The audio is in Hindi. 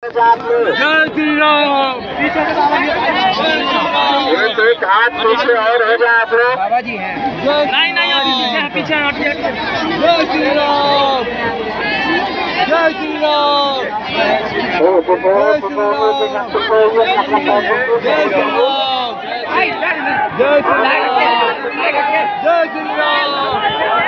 जय श्री राम। एक हाथ पीछे और हो जाए आप लोग। बाबा जी हैं। नहीं पीछे हटिए। जय श्री राम। जय श्री राम। जय श्री राम। जय श्री राम। जय श्री राम। जय श्री राम।